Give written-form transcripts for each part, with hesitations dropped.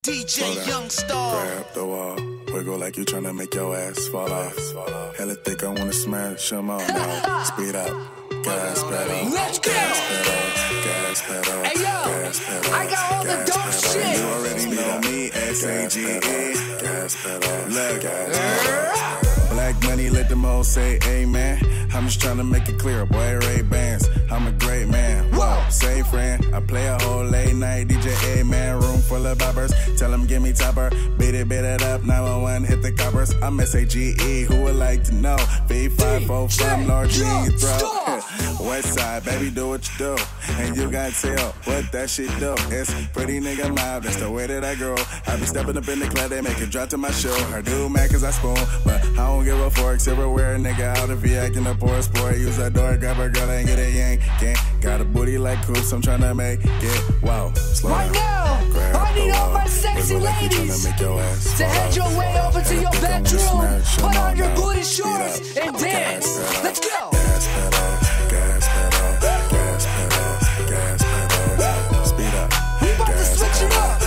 DJ Youngstar. Grab the wall, wiggle like you tryna make your ass fall off. Hella thick, I wanna smash them all now. Speed up, gas pedal. Let's go. Gas pedal, gas pedal. Hey yo, gas pedal, I got all the dope shit. You already know me, S-A-G-E. Gas pedal, gas pedal. Black money, let them all say amen. I'm just tryna make it clear, boy, Ray-Bans. I'm a great man, whoa, say friend. I play a whole late night DJ, man. Room full of boppers, tell them give me topper. Beat it up, 911, hit the coppers. I'm S-A-G-E, who would like to know? V545, large in your throat. West side, baby, do what you do. And you gotta tell what that shit do. It's pretty nigga mob, that's the way that I grow. I be stepping up in the club, they make it drop to my show. Her do mad cause I spoon, but I don't give a forks everywhere. Nigga out if he acting a poor sport. Use that door, grab her girl and get a yank. Got a booty like coops, I'm tryna make it. Wow, slow right down. Now, I need all my sexy ladies to head your way over to your bedroom. Put on your booty shorts and dance. Let's go. Gas pedal, gas pedal, gas pedal, gas pedal. Speed up. We about to switch it up.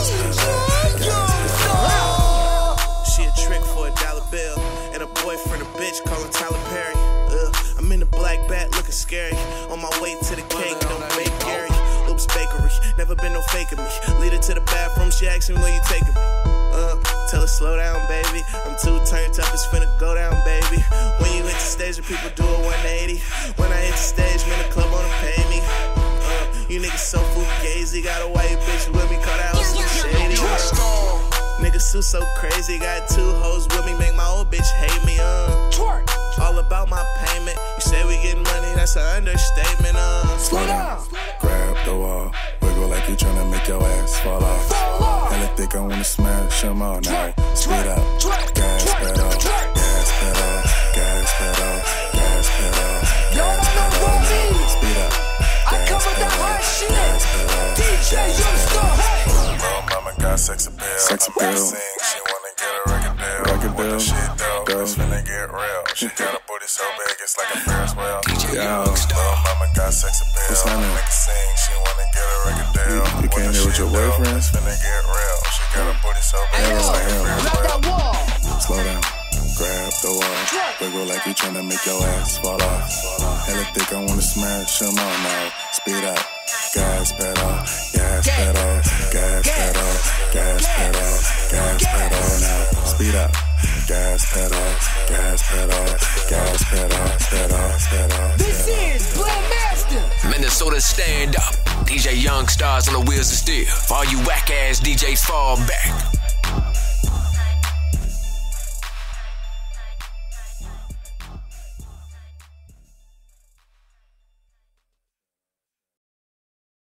She a trick for $1 bill, and a boyfriend a bitch callin' Tyler Perry. I'm in the black bat looking scary. On my way to the cake, don't make Gary. Oops Bakery, never been no faking me. Lead her to the bathroom, she asks me where you taking me. Tell her slow down, baby. I'm too turned up, it's finna go down, baby. When you hit the stage, the people do a 180. When I hit the stage, man, the club wanna pay me. You niggas so fugazi, got a white bitch with me, call that house shady. Niggas so crazy, got 2 hoes with me, make my old bitch hate me. All about my payment. You say we getting money, that's an understatement. Slow down. Grab the wall, wiggle like you tryna make your ass fall off. Hella thick, I wanna smash them all now. Speed up, gas pedal, gas pedal, gas pedal, gas pedal. Y'all don't know what me. Speed up. I come with that hot shit. DJ Youngstar. Little mama got sex appeal. Sex appeal. She wanna get a record deal. Record deal. Shit though, it's finna get real. She got a booty so big, it's like a Ferris wheel. Little mama got sex appeal. Make it sing. She wanna get a record deal. You came here with your boyfriend. It's finna get real. She got a booty so big, it's like a Ferris wheel. Slow down. Grab the wall, wiggle like you tryna make your ass fall off. Hella thick, I wanna smash them all now. Speed up, gas pedal, gas pedal, gas pedal, gas pedal, gas pedal now. Speed up, gas pedal, gas pedal, gas pedal, pedal, pedal. This is Blend Master. Minnesota stand up. DJ Youngstars on the wheels of steel. For all you whack ass DJs, fall back.